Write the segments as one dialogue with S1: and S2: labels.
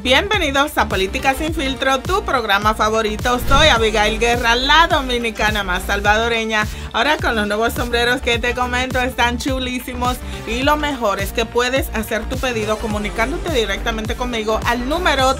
S1: Bienvenidos a Política Sin Filtro, tu programa favorito. Soy Abigail Guerra, la dominicana más salvadoreña. Ahora con los nuevos sombreros que te comento están chulísimos y lo mejor es que puedes hacer tu pedido comunicándote directamente conmigo al número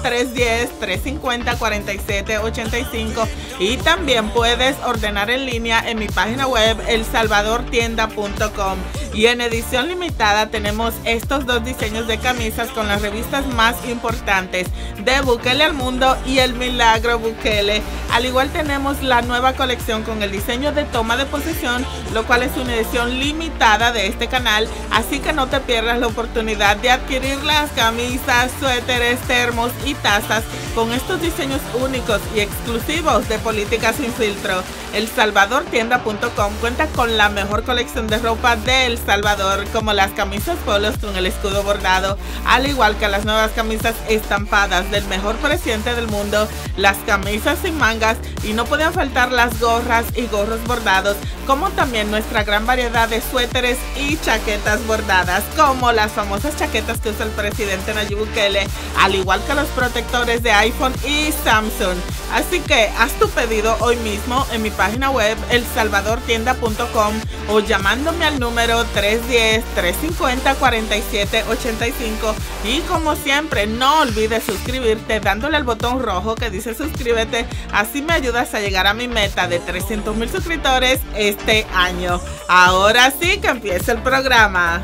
S1: 310-350-4785 y también puedes ordenar en línea en mi página web elsalvadortienda.com. Y en edición limitada tenemos estos dos diseños de camisas con las revistas más importantes de Bukele al Mundo y El Milagro Bukele. Al igual tenemos la nueva colección con el diseño de toma de posesión, lo cual es una edición limitada de este canal, así que no te pierdas la oportunidad de adquirir las camisas, suéteres, termos y tazas con estos diseños únicos y exclusivos de Política Sin Filtro. elsalvadortienda.com cuenta con la mejor colección de ropa de El Salvador, como las camisas polos con el escudo bordado, al igual que las nuevas camisas estampadas del mejor presidente del mundo, las camisas sin mangas y no podían faltar las gorras y gorros bordados, como también nuestra gran variedad de suéteres y chaquetas bordadas, como las famosas chaquetas que usa el presidente Nayib Bukele, al igual que los protectores de iPhone y Samsung. Así que haz tu pedido hoy mismo en mi página web elsalvadortienda.com o llamándome al número 310-350-4785 y como siempre no olvides suscribirte dándole al botón rojo que dice suscríbete, así me ayudas a llegar a mi meta de 300,000 suscriptores este año. Ahora sí que empieza el programa.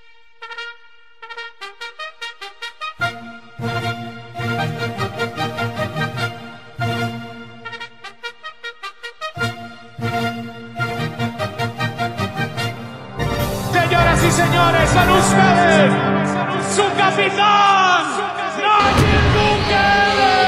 S2: Señoras y señores, con ustedes, su capitán, Nayib Bukele.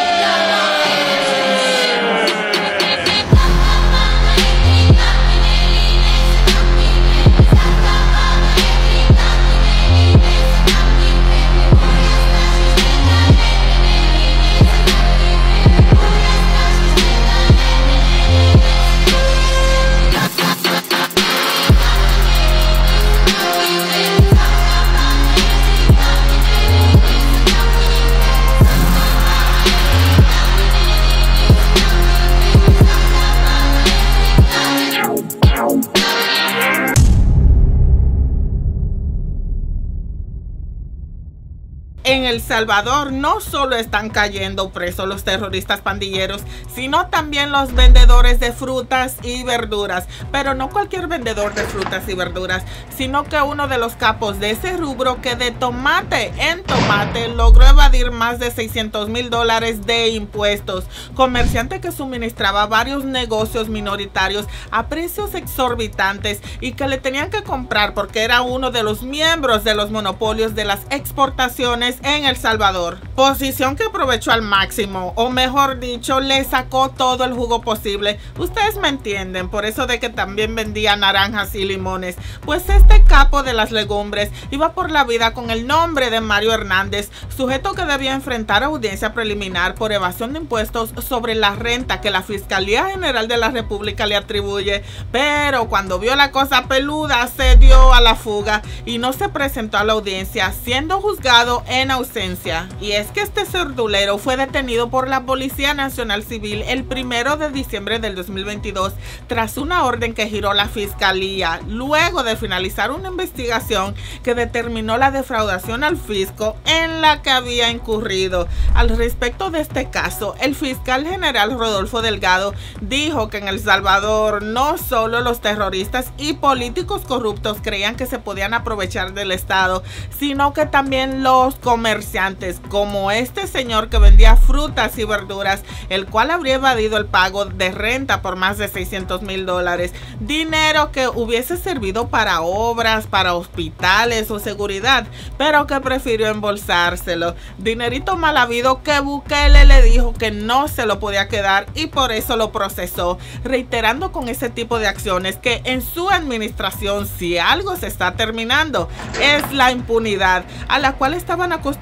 S1: En El Salvador no solo están cayendo presos los terroristas pandilleros, sino también los vendedores de frutas y verduras. Pero no cualquier vendedor de frutas y verduras, sino que uno de los capos de ese rubro que de tomate en tomate logró evadir más de $600,000 de impuestos. Comerciante que suministraba varios negocios minoritarios a precios exorbitantes y que le tenían que comprar porque era uno de los miembros de los monopolios de las exportaciones en El Salvador, posición que aprovechó al máximo, o mejor dicho, le sacó todo el jugo posible. Ustedes me entienden, por eso de que también vendía naranjas y limones. Pues este capo de las legumbres iba por la vida con el nombre de Mario Hernández, sujeto que debía enfrentar audiencia preliminar por evasión de impuestos sobre la renta que la Fiscalía General de la República le atribuye, pero cuando vio la cosa peluda se dio a la fuga y no se presentó a la audiencia, siendo juzgado en ausencia. Y es que este cerdulero fue detenido por la Policía Nacional Civil el 1 de diciembre del 2022 tras una orden que giró la Fiscalía, luego de finalizar una investigación que determinó la defraudación al fisco en la que había incurrido. Al respecto de este caso, el fiscal general Rodolfo Delgado dijo que en El Salvador no solo los terroristas y políticos corruptos creían que se podían aprovechar del Estado, sino que también los comerciantes, como este señor que vendía frutas y verduras, el cual habría evadido el pago de renta por más de $600,000, dinero que hubiese servido para obras, para hospitales o seguridad, pero que prefirió embolsárselo. Dinerito mal habido que Bukele le dijo que no se lo podía quedar y por eso lo procesó, reiterando con ese tipo de acciones que en su administración, si algo se está terminando, es la impunidad a la cual estaban acostumbrados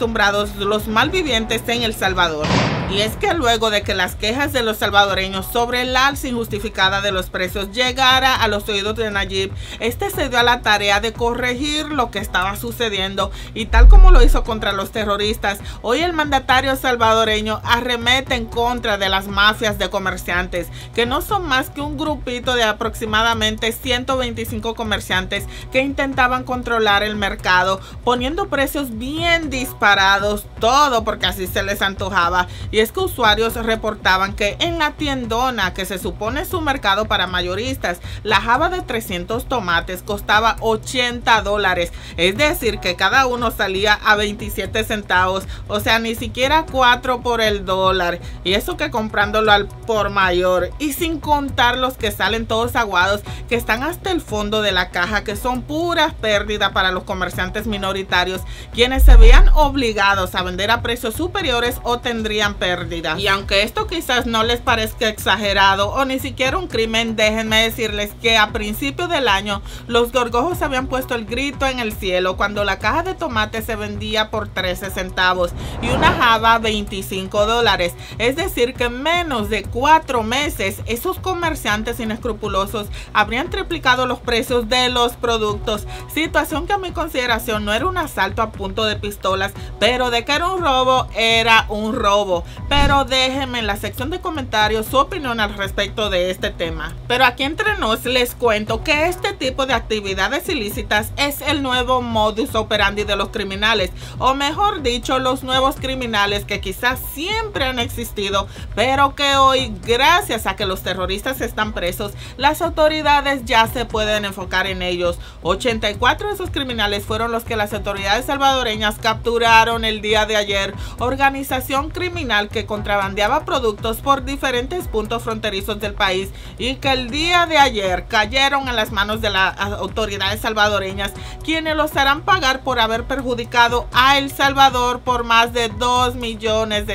S1: acostumbrados los malvivientes en El Salvador. Y es que luego de que las quejas de los salvadoreños sobre el alza injustificada de los precios llegara a los oídos de Nayib, este se dio a la tarea de corregir lo que estaba sucediendo, y tal como lo hizo contra los terroristas, hoy el mandatario salvadoreño arremete en contra de las mafias de comerciantes, que no son más que un grupito de aproximadamente 125 comerciantes que intentaban controlar el mercado, poniendo precios bien disparados, todo porque así se les antojaba. Y es que usuarios reportaban que en la tiendona, que se supone su mercado para mayoristas, la jaba de 300 tomates costaba $80, es decir que cada uno salía a 27 centavos, o sea, ni siquiera 4 por el dólar, y eso que comprándolo al por mayor, y sin contar los que salen todos aguados, que están hasta el fondo de la caja, que son puras pérdidas para los comerciantes minoritarios, quienes se veían obligados a vender a precios superiores o tendrían pérdida. Y aunque esto quizás no les parezca exagerado o ni siquiera un crimen, déjenme decirles que a principios del año los gorgojos habían puesto el grito en el cielo cuando la caja de tomate se vendía por 13 centavos y una jaba $25. Es decir que en menos de 4 meses esos comerciantes inescrupulosos habrían triplicado los precios de los productos, situación que a mi consideración no era un asalto a punto de pistolas, pero de que era un robo, era un robo. Pero déjenme en la sección de comentarios su opinión al respecto de este tema. Pero aquí entre nos les cuento que este tipo de actividades ilícitas es el nuevo modus operandi de los criminales, o mejor dicho, los nuevos criminales que quizás siempre han existido, pero que hoy, gracias a que los terroristas están presos, las autoridades ya se pueden enfocar en ellos. 84 de esos criminales fueron los que las autoridades salvadoreñas capturaron el día de ayer, organización criminal que contrabandeaba productos por diferentes puntos fronterizos del país y que el día de ayer cayeron en las manos de las autoridades salvadoreñas, quienes los harán pagar por haber perjudicado a El Salvador por más de $2 millones,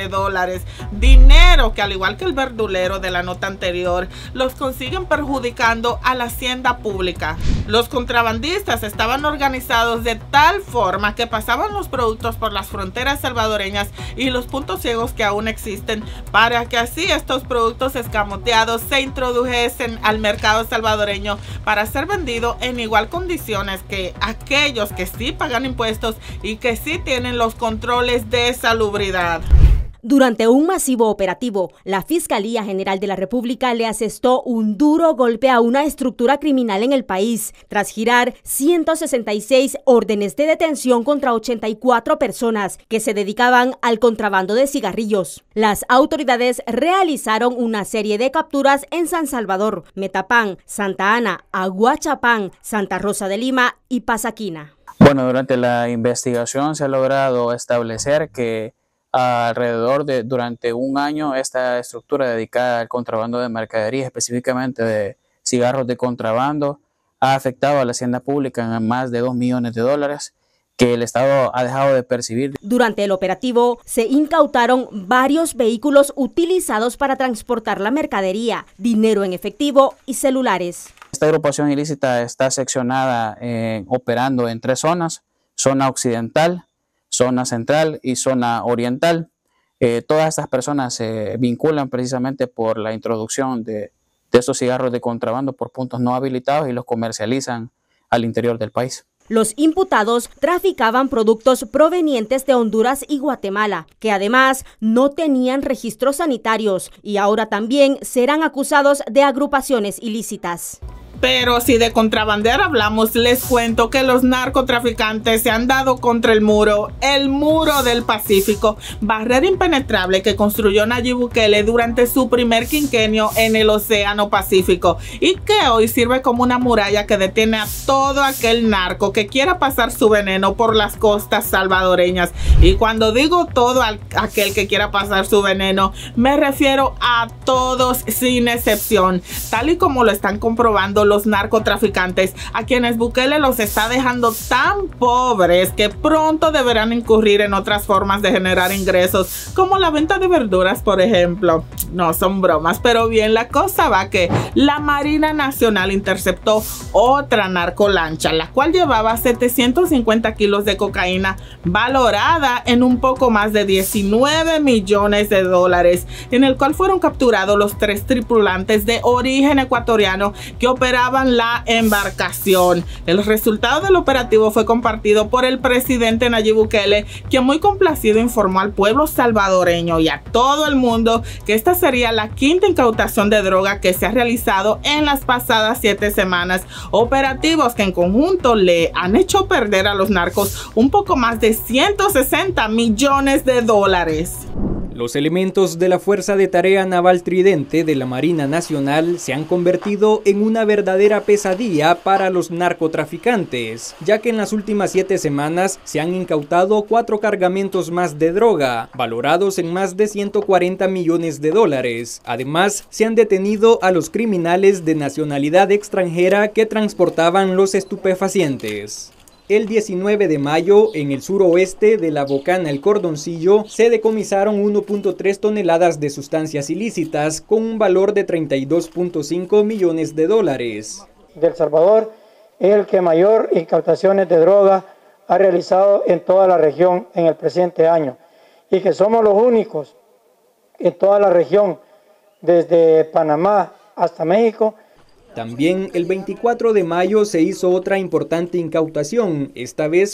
S1: dinero que, al igual que el verdulero de la nota anterior, los consiguen perjudicando a la hacienda pública. Los contrabandistas estaban organizados de tal forma que pasaban los productos por las fronteras salvadoreñas y los puntos ciegos que aún existen, para que así estos productos escamoteados se introdujesen al mercado salvadoreño para ser vendido en igual condiciones que aquellos que sí pagan impuestos y que sí tienen los controles de salubridad.
S3: Durante un masivo operativo, la Fiscalía General de la República le asestó un duro golpe a una estructura criminal en el país, tras girar 166 órdenes de detención contra 84 personas que se dedicaban al contrabando de cigarrillos. Las autoridades realizaron una serie de capturas en San Salvador, Metapán, Santa Ana, Aguachapán, Santa Rosa de Lima y Pasaquina.
S4: Bueno, durante la investigación se ha logrado establecer que durante un año esta estructura dedicada al contrabando de mercadería, específicamente de cigarros de contrabando, ha afectado a la hacienda pública en más de $2 millones que el Estado ha dejado de percibir.
S3: Durante el operativo se incautaron varios vehículos utilizados para transportar la mercadería, dinero en efectivo y celulares.
S4: Esta agrupación ilícita está seccionada operando en 3 zonas: zona occidental, zona central y zona oriental. Todas estas personas se vinculan precisamente por la introducción de estos cigarros de contrabando por puntos no habilitados y los comercializan al interior del país.
S3: Los imputados traficaban productos provenientes de Honduras y Guatemala, que además no tenían registros sanitarios y ahora también serán acusados de agrupaciones ilícitas.
S1: Pero si de contrabandear hablamos, les cuento que los narcotraficantes se han dado contra el muro del Pacífico, barrera impenetrable que construyó Nayib Bukele durante su primer quinquenio en el Océano Pacífico y que hoy sirve como una muralla que detiene a todo aquel narco que quiera pasar su veneno por las costas salvadoreñas. Y cuando digo todo aquel que quiera pasar su veneno, me refiero a todos sin excepción, tal y como lo están comprobando los narcotraficantes, a quienes Bukele los está dejando tan pobres que pronto deberán incurrir en otras formas de generar ingresos, como la venta de verduras, por ejemplo. No son bromas, pero bien, la cosa va que la Marina Nacional interceptó otra narcolancha, la cual llevaba 750 kilos de cocaína valorada en un poco más de 19 millones de dólares, en el cual fueron capturados los 3 tripulantes de origen ecuatoriano que operaban la embarcación. El resultado del operativo fue compartido por el presidente Nayib Bukele, quien muy complacido informó al pueblo salvadoreño y a todo el mundo que esta sería la 5ª incautación de droga que se ha realizado en las pasadas 7 semanas, operativos que en conjunto le han hecho perder a los narcos un poco más de 160 millones de dólares.
S5: Los elementos de la Fuerza de Tarea Naval Tridente de la Marina Nacional se han convertido en una verdadera pesadilla para los narcotraficantes, ya que en las últimas 7 semanas se han incautado 4 cargamentos más de droga, valorados en más de 140 millones de dólares. Además, se han detenido a los criminales de nacionalidad extranjera que transportaban los estupefacientes. El 19 de mayo, en el suroeste de la Bocana El Cordoncillo, se decomisaron 1.3 toneladas de sustancias ilícitas con un valor de 32.5 millones de dólares.
S6: El Salvador es el que mayor incautaciones de droga ha realizado en toda la región en el presente año y que somos los únicos en toda la región, desde Panamá hasta México.
S5: También el 24 de mayo se hizo otra importante incautación, esta vez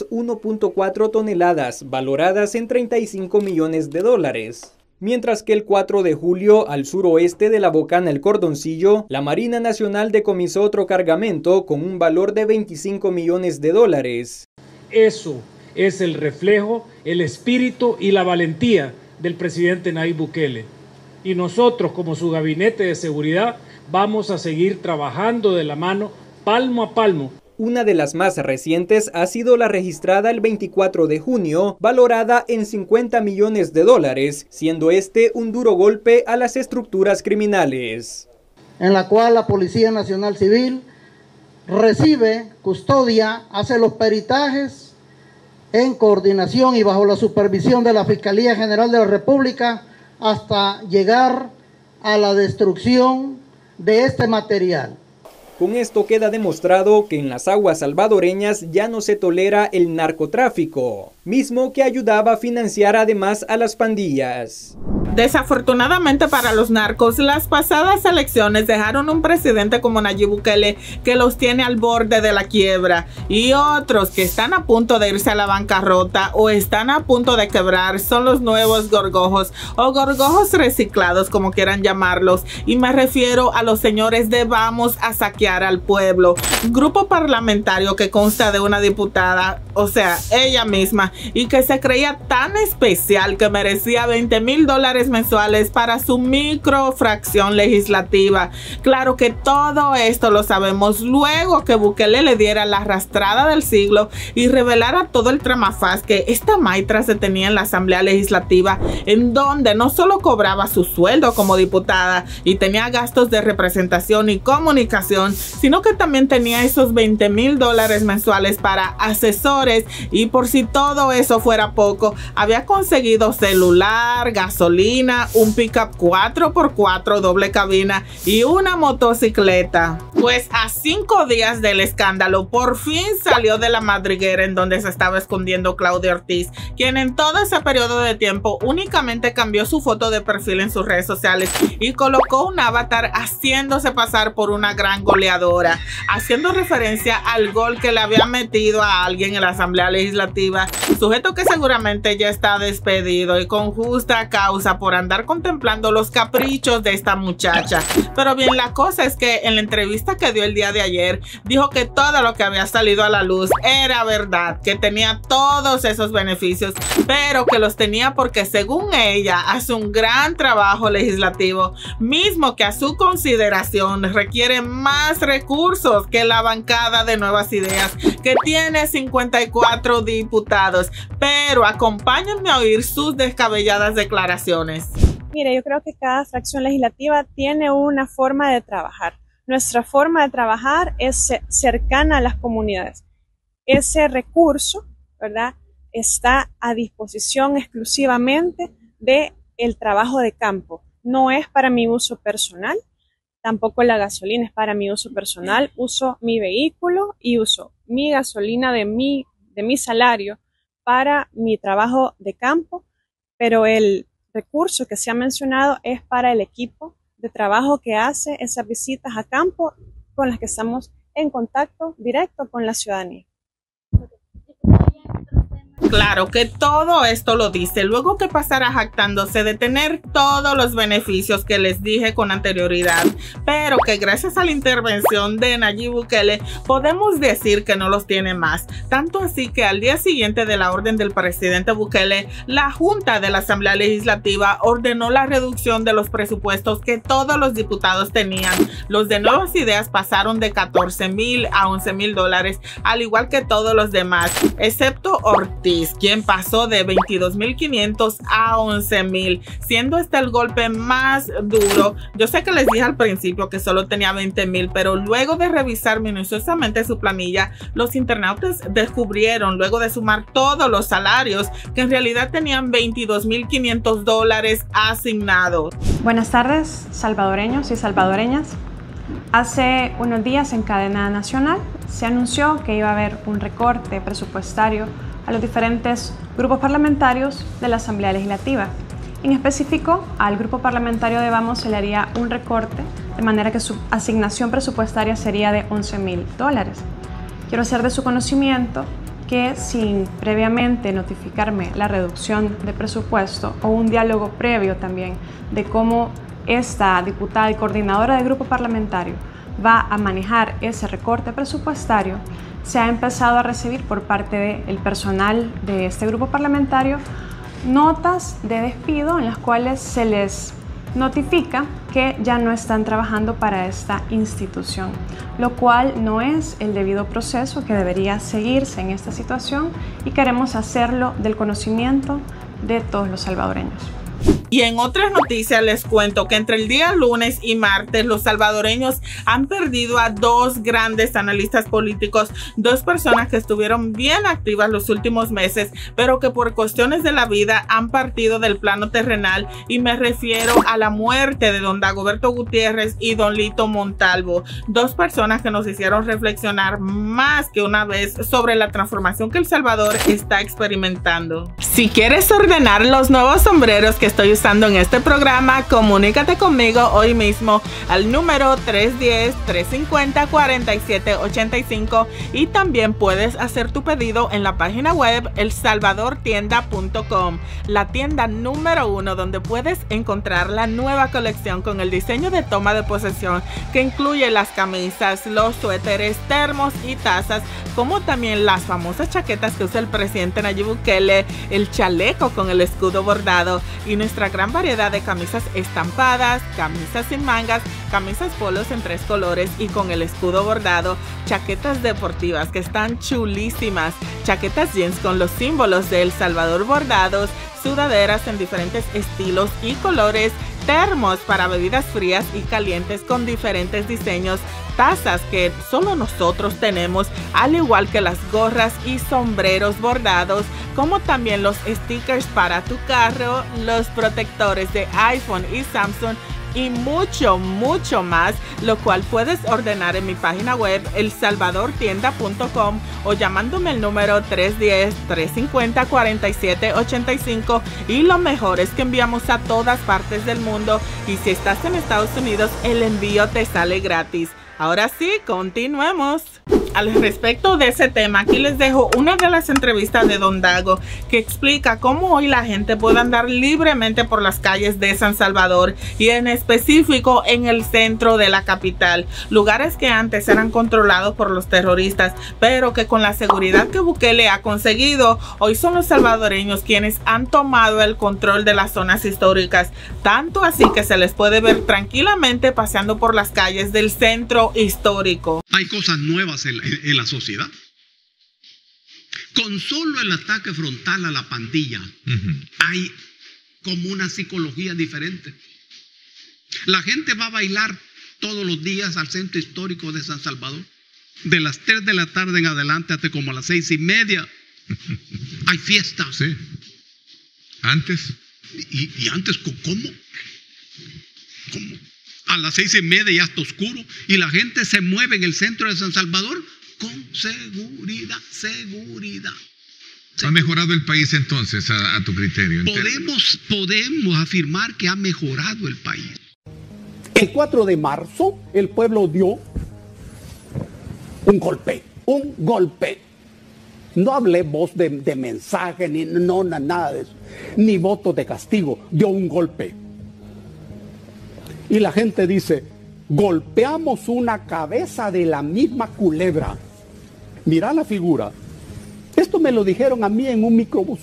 S5: 1.4 toneladas, valoradas en 35 millones de dólares. Mientras que el 4 de julio, al suroeste de la Bocana El Cordoncillo, la Marina Nacional decomisó otro cargamento con un valor de 25 millones de dólares.
S2: Eso es el reflejo, el espíritu y la valentía del presidente Nayib Bukele. Y nosotros, como su gabinete de seguridad, vamos a seguir trabajando de la mano, palmo a palmo.
S5: Una de las más recientes ha sido la registrada el 24 de junio, valorada en 50 millones de dólares, siendo este un duro golpe a las estructuras criminales.
S7: En la cual la Policía Nacional Civil recibe, custodia, hace los peritajes en coordinación y bajo la supervisión de la Fiscalía General de la República hasta llegar a la destrucción de este material.
S5: Con esto queda demostrado que en las aguas salvadoreñas ya no se tolera el narcotráfico, mismo que ayudaba a financiar además a las pandillas.
S1: Desafortunadamente para los narcos, las pasadas elecciones dejaron un presidente como Nayib Bukele que los tiene al borde de la quiebra, y otros que están a punto de irse a la bancarrota o están a punto de quebrar son los nuevos gorgojos o gorgojos reciclados, como quieran llamarlos, y me refiero a los señores de Vamos a Saquear al Pueblo, grupo parlamentario que consta de una diputada, o sea, ella misma, y que se creía tan especial que merecía $20,000 mensuales para su microfracción legislativa. Claro que todo esto lo sabemos luego que Bukele le diera la arrastrada del siglo y revelara todo el tramafaz que esta maitra se tenía en la Asamblea Legislativa, en donde no solo cobraba su sueldo como diputada y tenía gastos de representación y comunicación, sino que también tenía esos $20,000 mensuales para asesores, y por si todo eso fuera poco, había conseguido celular, gasolina, un pickup 4x4 doble cabina y una motocicleta. Pues a 5 días del escándalo, por fin salió de la madriguera en donde se estaba escondiendo Claudia Ortiz, quien en todo ese periodo de tiempo únicamente cambió su foto de perfil en sus redes sociales y colocó un avatar haciéndose pasar por una gran goleadora, haciendo referencia al gol que le había metido a alguien en la Asamblea Legislativa, sujeto que seguramente ya está despedido y con justa causa por andar contemplando los caprichos de esta muchacha. Pero bien, la cosa es que en la entrevista que dio el día de ayer, dijo que todo lo que había salido a la luz era verdad, que tenía todos esos beneficios, pero que los tenía porque según ella hace un gran trabajo legislativo, mismo que a su consideración requiere más recursos que la bancada de Nuevas Ideas, que tiene 54 diputados. Pero acompáñenme a oír sus descabelladas declaraciones.
S8: Mire, yo creo que cada fracción legislativa tiene una forma de trabajar. Nuestra forma de trabajar es cercana a las comunidades. Ese recurso, ¿verdad?, está a disposición exclusivamente del trabajo de campo, no es para mi uso personal, tampoco la gasolina es para mi uso personal. Uso mi vehículo y uso mi gasolina de mi salario para mi trabajo de campo, pero el recurso que se ha mencionado es para el equipo de trabajo que hace esas visitas a campo con las que estamos en contacto directo con la ciudadanía.
S1: Claro que todo esto lo dice luego que pasara jactándose de tener todos los beneficios que les dije con anterioridad, pero que gracias a la intervención de Nayib Bukele podemos decir que no los tiene más. Tanto así que al día siguiente de la orden del presidente Bukele, la Junta de la Asamblea Legislativa ordenó la reducción de los presupuestos que todos los diputados tenían. Los de Nuevas Ideas pasaron de 14,000 a 11,000 dólares, al igual que todos los demás, excepto Ortiz, quien pasó de 22,500 a 11,000, siendo este el golpe más duro. Yo sé que les dije al principio que solo tenía 20,000, pero luego de revisar minuciosamente su planilla, los internautas descubrieron, luego de sumar todos los salarios, que en realidad tenían 22,500 dólares asignados.
S9: Buenas tardes, salvadoreños y salvadoreñas. Hace unos días en cadena nacional se anunció que iba a haber un recorte presupuestario a los diferentes grupos parlamentarios de la Asamblea Legislativa. En específico, al grupo parlamentario de Vamos se le haría un recorte, de manera que su asignación presupuestaria sería de 11,000 dólares. Quiero hacer de su conocimiento que sin previamente notificarme la reducción de presupuesto o un diálogo previo también de cómo esta diputada y coordinadora del grupo parlamentario va a manejar ese recorte presupuestario, se ha empezado a recibir por parte del personal de este grupo parlamentario notas de despido en las cuales se les notifica que ya no están trabajando para esta institución, lo cual no es el debido proceso que debería seguirse en esta situación y queremos hacerlo del conocimiento de todos los salvadoreños.
S1: Y en otras noticias les cuento que entre el día lunes y martes los salvadoreños han perdido a dos grandes analistas políticos, dos personas que estuvieron bien activas los últimos meses, pero que por cuestiones de la vida han partido del plano terrenal, y me refiero a la muerte de don Dagoberto Gutiérrez y don Lito Montalvo, dos personas que nos hicieron reflexionar más que una vez sobre la transformación que El Salvador está experimentando. Si quieres ordenar los nuevos sombreros que estoy usando en este programa, comunícate conmigo hoy mismo al número 310-350-4785 y también puedes hacer tu pedido en la página web elsalvadortienda.com, la tienda número 1 donde puedes encontrar la nueva colección con el diseño de toma de posesión que incluye las camisas, los suéteres, termos y tazas, como también las famosas chaquetas que usa el presidente Nayib Bukele, el chaleco con el escudo bordado y nuestra gran variedad de camisas estampadas, camisas sin mangas, camisas polos en 3 colores y con el escudo bordado, chaquetas deportivas que están chulísimas, chaquetas jeans con los símbolos de El Salvador bordados, sudaderas en diferentes estilos y colores, termos para bebidas frías y calientes con diferentes diseños, tazas que solo nosotros tenemos, al igual que las gorras y sombreros bordados, como también los stickers para tu carro, los protectores de iPhone y Samsung y mucho más, lo cual puedes ordenar en mi página web elsalvadortienda.com o llamándome el número 310-350-4785, y lo mejor es que enviamos a todas partes del mundo y si estás en Estados Unidos el envío te sale gratis. Ahora sí, continuemos. Al respecto de ese tema, aquí les dejo una de las entrevistas de don Dago que explica cómo hoy la gente puede andar libremente por las calles de San Salvador y en específico en el centro de la capital, lugares que antes eran controlados por los terroristas, pero que con la seguridad que Bukele ha conseguido, hoy son los salvadoreños quienes han tomado el control de las zonas históricas, tanto así que se les puede ver tranquilamente paseando por las calles del centro histórico.
S10: Hay cosas nuevas en la sociedad. Con solo el ataque frontal a la pandilla, hay como una psicología diferente. La gente va a bailar todos los días al centro histórico de San Salvador, de las 3 de la tarde en adelante hasta como a las 6:30. Hay fiestas.
S11: Sí. Antes.
S10: ¿Y antes cómo? ¿Cómo? A las 6:30 ya está oscuro y la gente se mueve en el centro de San Salvador con seguridad.
S11: ¿Ha mejorado el país entonces a tu criterio?
S10: Podemos afirmar que ha mejorado el país.
S12: El 4 de marzo el pueblo dio un golpe. No hablemos de mensaje, ni nada de eso, ni votos de castigo, dio un golpe. Y la gente dice, golpeamos una cabeza de la misma culebra. Mira la figura. Esto me lo dijeron a mí en un microbús.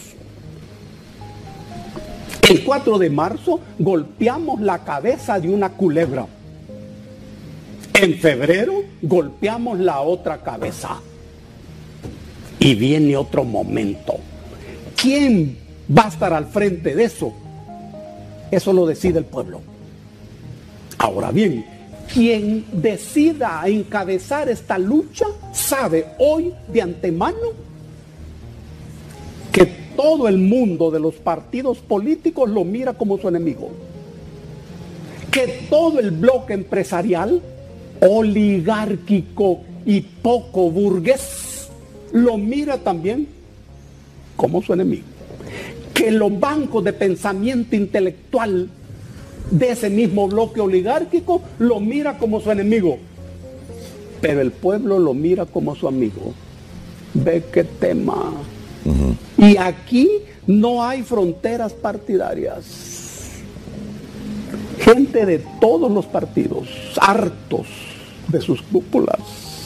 S12: El 4 de marzo golpeamos la cabeza de una culebra. En febrero golpeamos la otra cabeza. Y viene otro momento. ¿Quién va a estar al frente de eso? Eso lo decide el pueblo. Ahora bien, quien decida encabezar esta lucha sabe hoy de antemano que todo el mundo de los partidos políticos lo mira como su enemigo. Que todo el bloque empresarial, oligárquico y poco burgués lo mira también como su enemigo. Que los bancos de pensamiento intelectual de ese mismo bloque oligárquico lo mira como su enemigo. Pero el pueblo lo mira como su amigo. Ve qué tema. Y aquí no hay fronteras partidarias. Gente de todos los partidos, hartos de sus cúpulas.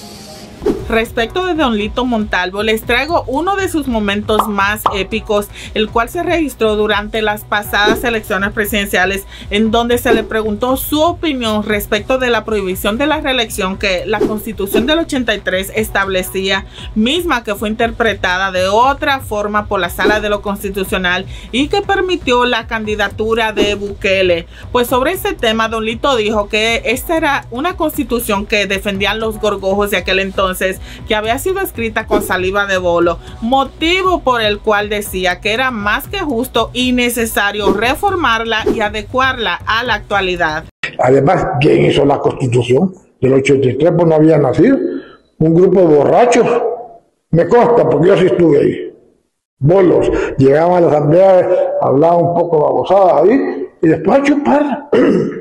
S1: Respecto de Don Lito Montalvo, les traigo uno de sus momentos más épicos, el cual se registró durante las pasadas elecciones presidenciales, en donde se le preguntó su opinión respecto de la prohibición de la reelección que la Constitución del 83 establecía, misma que fue interpretada de otra forma por la Sala de lo Constitucional y que permitió la candidatura de Bukele. Pues sobre ese tema, Don Lito dijo que esta era una constitución que defendían los gorgojos de aquel entonces, que había sido escrita con saliva de bolo, motivo por el cual decía que era más que justo y necesario reformarla y adecuarla a la actualidad.
S13: Además, ¿quién hizo la Constitución? Del 83 pues no había nacido. Un grupo de borrachos, me consta porque yo sí estuve ahí. Bolos, llegaban a la asamblea, hablaban un poco babosada ahí y después a chupar.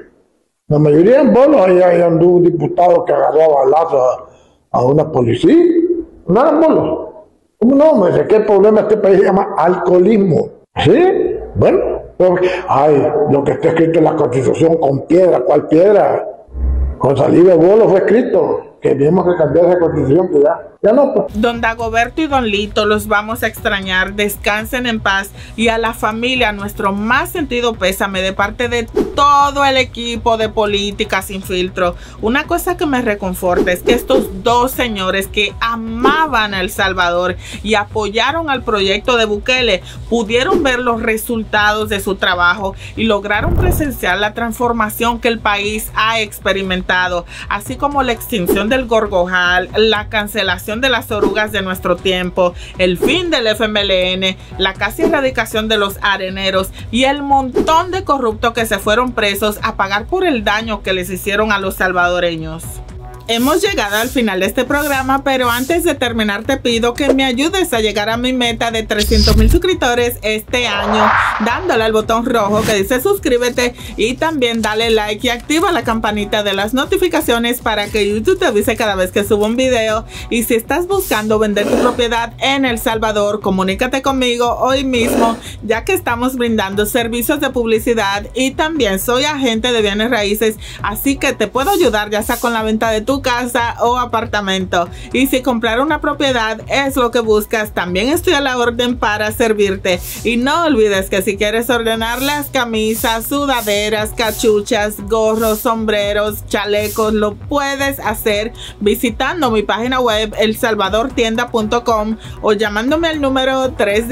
S13: La mayoría en bolos, ahí anduvo un diputado que agarró a balazos a una policía. No eran bolos. ¿Cómo no? Me dice, ¿qué problema este país se llama alcoholismo? ¿Sí? Bueno, ay, lo que está escrito en la Constitución con piedra, ¿cuál piedra? Con saliva de bolo fue escrito. Que tenemos que cambiar esa Constitución, que ya no. Pues.
S1: Don Dagoberto y Don Lito, los vamos a extrañar, descansen en paz, y a la familia nuestro más sentido pésame de parte de todo el equipo de Política Sin Filtro. Una cosa que me reconforta es que estos dos señores que amaban a El Salvador y apoyaron al proyecto de Bukele pudieron ver los resultados de su trabajo y lograron presenciar la transformación que el país ha experimentado, así como la extinción del gorgojal, la cancelación de las orugas de nuestro tiempo, el fin del FMLN, la casi erradicación de los areneros y el montón de corruptos que se fueron presos a pagar por el daño que les hicieron a los salvadoreños. Hemos llegado al final de este programa, pero antes de terminar te pido que me ayudes a llegar a mi meta de 300,000 suscriptores este año, dándole al botón rojo que dice suscríbete y también dale like y activa la campanita de las notificaciones para que YouTube te avise cada vez que subo un video. Y si estás buscando vender tu propiedad en El Salvador, comunícate conmigo hoy mismo, ya que estamos brindando servicios de publicidad y también soy agente de bienes raíces, así que te puedo ayudar ya sea con la venta de tu casa o apartamento. Y si comprar una propiedad es lo que buscas, también estoy a la orden para servirte. Y no olvides que si quieres ordenar las camisas, sudaderas, cachuchas, gorros, sombreros, chalecos, lo puedes hacer visitando mi página web elsalvadortienda.com o llamándome al número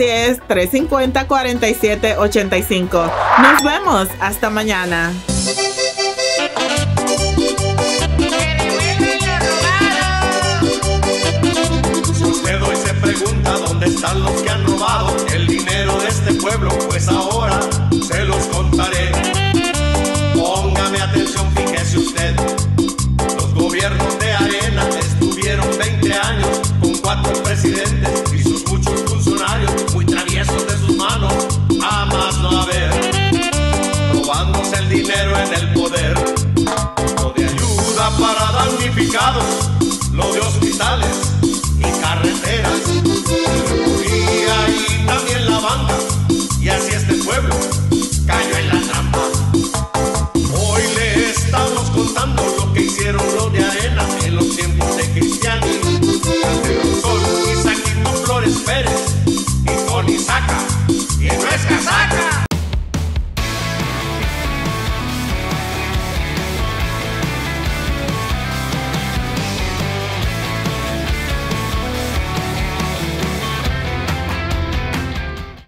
S1: 310-350-4785. Nos vemos hasta mañana.
S14: Pregunta dónde están los que han robado el dinero de este pueblo, pues ahora se los contaré. narcopresidentes y sus muchos funcionarios muy traviesos de sus manos, a más no haber, robándose el dinero en el poder, lo de ayuda para damnificados, lo de hospitales y carreteras, y también la banca, y así este pueblo